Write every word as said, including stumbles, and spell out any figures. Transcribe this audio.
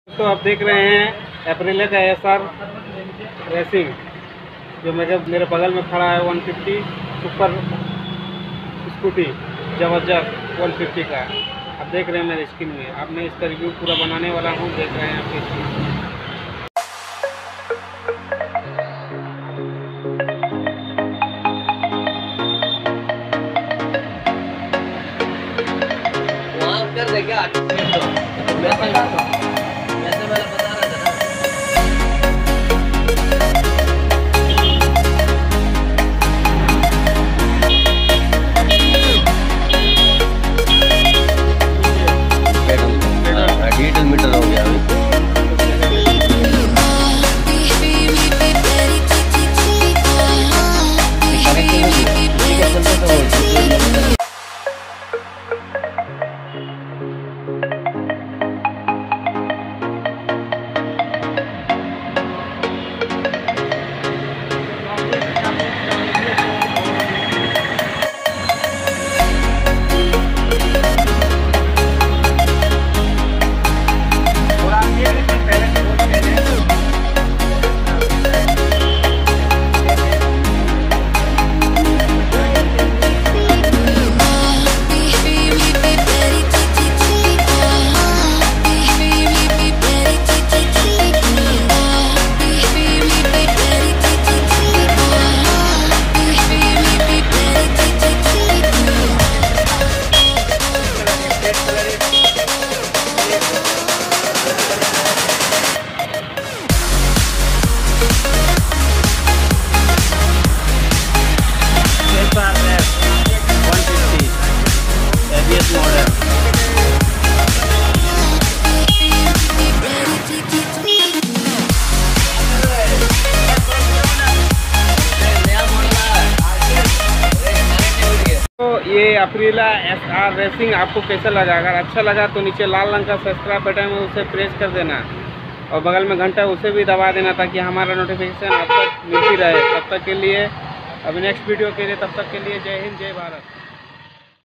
तो आप देख रहे हैं अप्रिलिया का एस आर रेसिंग, जो मेरे मेरे बगल में खड़ा है। वन फिफ्टी सुपर स्कूटी ज़बरदस्त वन फिफ्टी का आप देख रहे हैं मेरे स्क्रीन में। अब मैं इसका रिव्यू पूरा बनाने वाला हूँ, देख रहे हैं आपके स्क्रीन में। कर दे क्या वैसे वैसे वाला बता रहा था ना। डिजिटल मीटर हो गया अभी। ये अप्रिलिया एस आर रेसिंग आपको कैसा लगा? अगर अच्छा लगा तो नीचे लाल रंग का सब्सक्राइब बटन है, उसे प्रेस कर देना और बगल में घंटा उसे भी दबा देना ताकि हमारा नोटिफिकेशन आप तक मिलती रहे। तब तक के लिए, अभी नेक्स्ट वीडियो के लिए, तब तक के लिए जय हिंद जय भारत।